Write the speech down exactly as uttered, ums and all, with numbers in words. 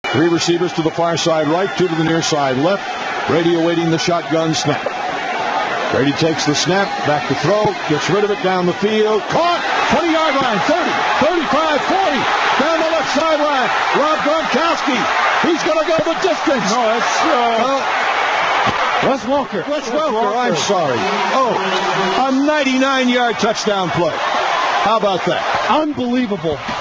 Three receivers to the far side right, two to the near side left. Brady awaiting the shotgun snap. Brady takes the snap, back to throw, gets rid of it down the field. Caught! twenty-yard line, thirty, thirty-five, forty. Down the left sideline. Rob Gronkowski. He's going to go the distance. No, that's uh, uh, Wes Welker. Wes Welker, I'm sorry. Oh, a ninety-nine-yard touchdown play. How about that? Unbelievable.